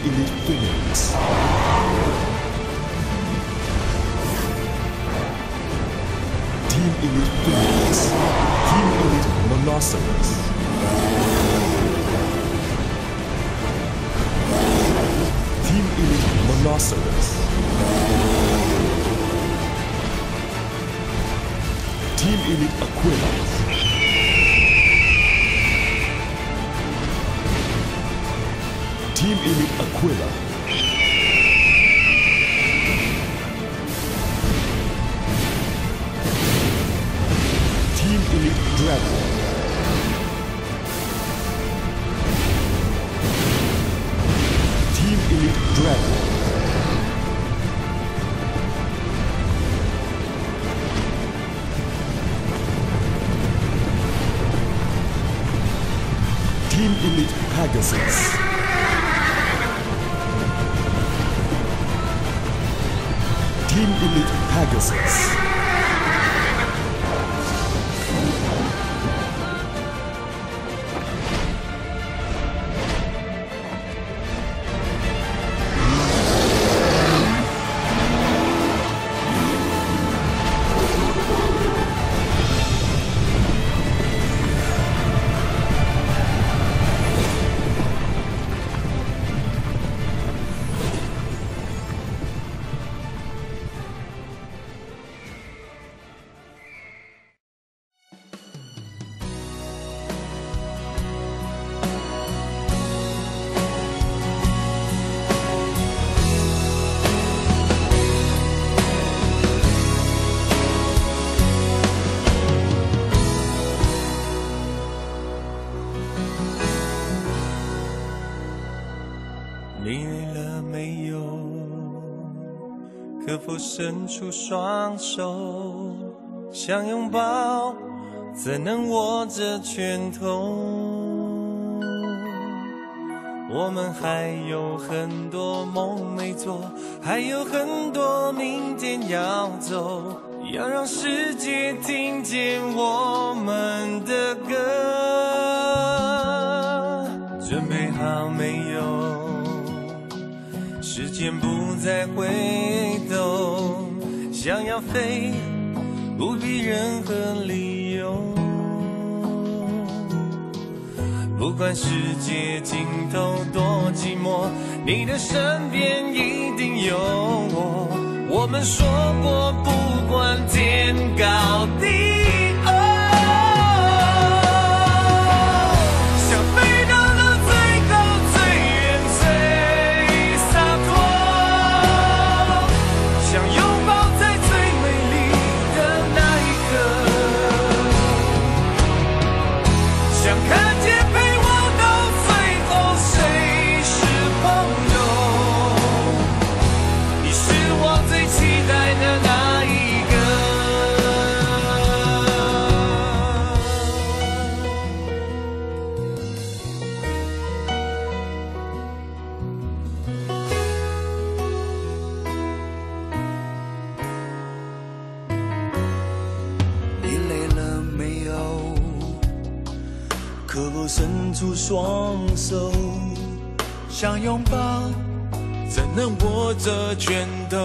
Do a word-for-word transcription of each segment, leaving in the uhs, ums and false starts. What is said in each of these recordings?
Elite Phoenix. Team Elite Phoenix. Team Elite Monoceros. Team Elite Monoceros. Team Elite Aquila. Team Elite Aquila. Team Elite Dragon. Team Elite Dragon. Team Elite Pegasus. Team Elite Pegasus. 你累了没有？可否伸出双手，想拥抱，怎能握着拳头？我们还有很多梦没做，还有很多明天要走，要让世界听见我们的歌。准备好没有？时间不再回头，想要飞，不必任何理由。不管世界尽头多寂寞，你的身边一定有我。我们说过，不管天高地。 可否伸出双手，想拥抱，怎能握着拳头？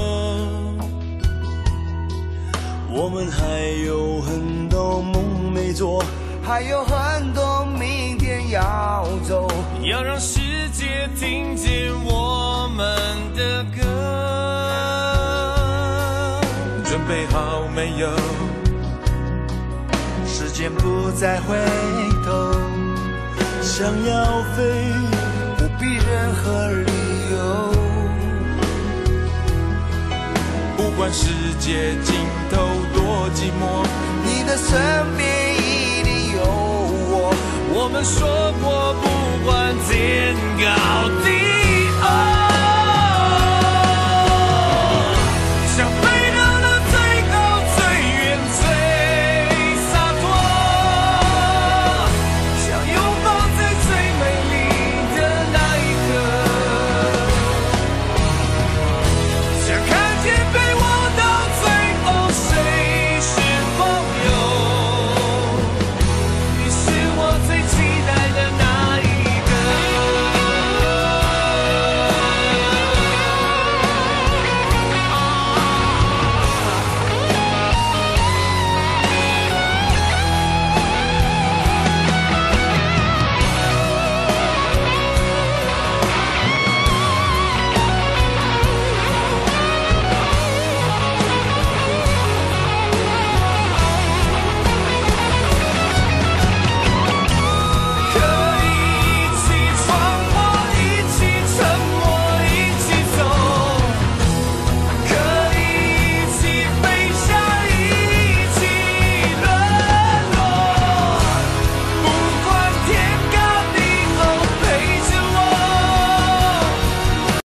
我们还有很多梦没做，还有很多明天要走， 要让世界听见我们的歌。 准备好没有？时间不再回头，想要飞，不必任何理由。不管世界尽头多寂寞，你的身边一定有我。 我们说过，不管天高地